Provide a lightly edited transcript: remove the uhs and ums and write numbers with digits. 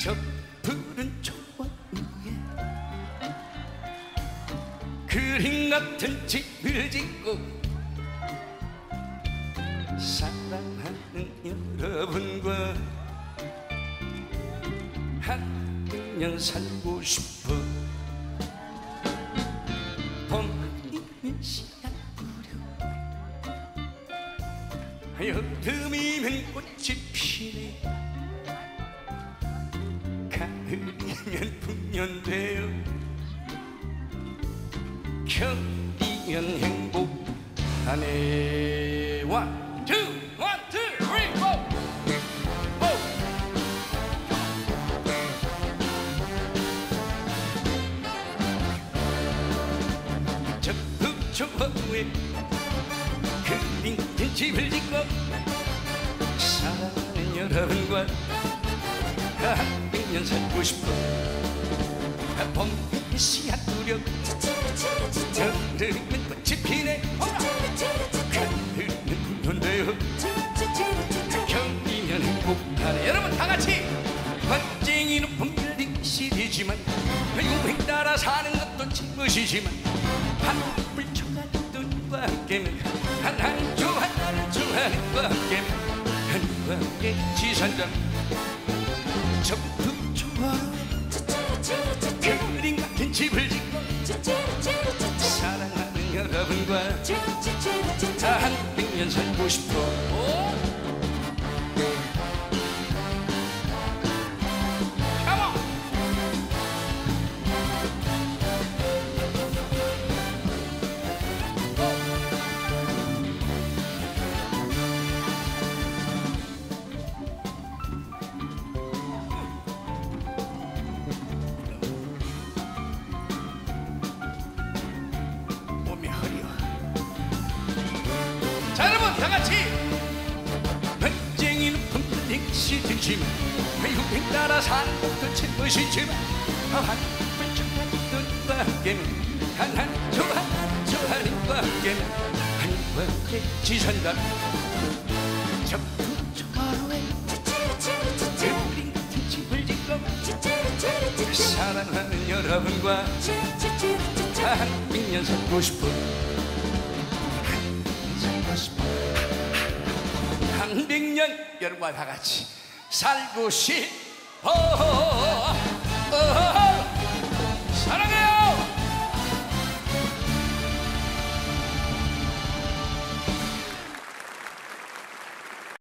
저 푸른 초원 위에 그림 같은 집을 짓고 사랑하는 여러분과 한 년 살고 싶어. 봄이면 씨앗 뿌려 여름이면 꽃이 피네 가을이면 풍년되어 겨울이면 행복하네. One, two, three, four. 저 북초원에 그림 같은 집을 짓고 사랑하는 여러분과 한 백년 살고 싶어. 봄에 씨앗 뿌려 여름은 꽃이 피네 가을은 풍년되어 겨울이면 행복하네. 여러분 다같이 멋쟁이는 봄빌딩 시리지만 유행 따라 사는 것도 지무시지만 한불초가 눈과 함께면 하나는 좋아 하나는 좋아하는과 함께면 하늘과 함께 지산장 저 북초원에 그림 같은 집을 짓고 사랑하는 여러분과 한 백년 살고 싶어. 자 여러분 다같이 멋쟁이는 봄빌딩 시리지만 유행 따라 사는 것도 최고시지만 한불초가 눈과 함께면 하나는 좋아 하나는 좋아하는과 함께면 하늘과 함께 지산다. 저 북초원에 그림 같은 집을 짓고 사랑하는 여러분과 한 백년 살고 싶어. 한 백년 여러분과 다같이 살고 싶어.